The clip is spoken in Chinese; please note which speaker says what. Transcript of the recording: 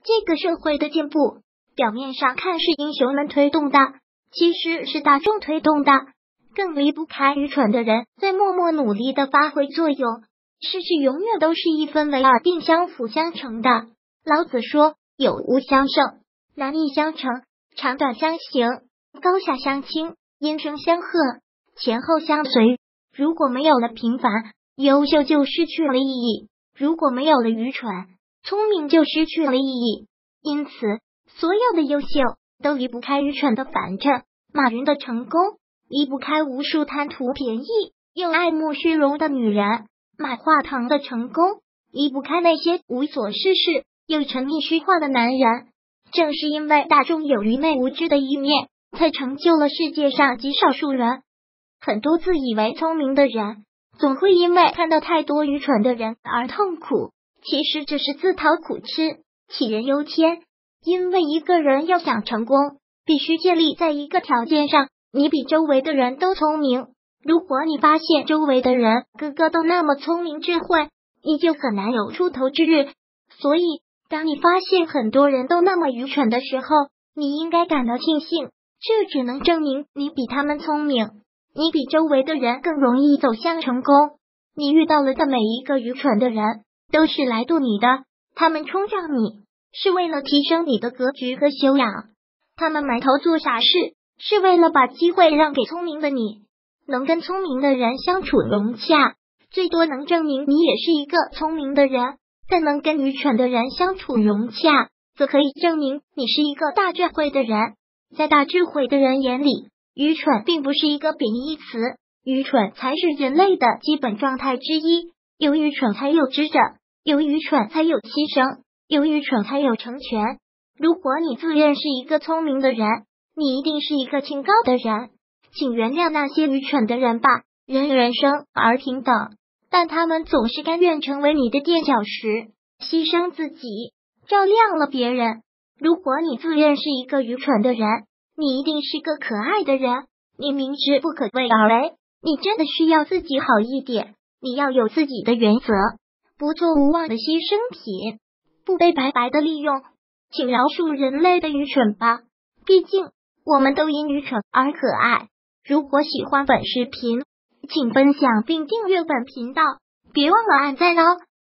Speaker 1: 这个社会的进步，表面上看是英雄们推动的，其实是大众推动的，更离不开愚蠢的人在默默努力的发挥作用。事情永远都是一分为二并相辅相成的。老子说，有无相胜，难易相成，长短相形，高下相倾，音声相和，前后相随。如果没有了平凡，优秀就失去了意义；如果没有了愚蠢，聪明就失去了意义。因此，所有的优秀都离不开愚蠢的反衬。马云的成功离不开无数贪图便宜又爱慕虚荣的女人，马化腾的成功离不开那些无所事事又沉迷虚幻的男人。正是因为大众有愚昧无知的一面，才成就了世界上极少数人。很多自以为聪明的人，总会因为看到太多愚蠢的人而痛苦，其实这是自讨苦吃，杞人忧天。因为一个人要想成功，必须建立在一个条件上，你比周围的人都聪明。如果你发现周围的人个个都那么聪明智慧，你就很难有出头之日。所以当你发现很多人都那么愚蠢的时候，你应该感到庆幸，这只能证明你比他们聪明，你比周围的人更容易走向成功。你遇到了的每一个愚蠢的人，都是来渡你的，他们冲撞你，是为了提升你的格局和修养。他们埋头做傻事，是为了把机会让给聪明的你。能跟聪明的人相处融洽，最多能证明你也是一个聪明的人，但能跟愚蠢的人相处融洽，则可以证明你是一个大智慧的人。在大智慧的人眼里，愚蠢并不是一个贬义词，愚蠢才是人类的基本状态之一。有愚蠢才有智者，有愚蠢才有牺牲，有愚蠢才有成全。如果你自认是一个聪明的人，你一定是一个清高的人。请原谅那些愚蠢的人吧，人生而平等，但他们总是甘愿成为你的垫脚石，牺牲自己，照亮了别人。如果你自认是一个愚蠢的人，你一定是个可爱的人。你明知不可为而为，你真的需要自己好一点。你要有自己的原则，不做无望的牺牲品，不被白白的利用。请饶恕人类的愚蠢吧，毕竟我们都因愚蠢而可爱。如果喜欢本视频，请分享并订阅本频道，别忘了按赞哦。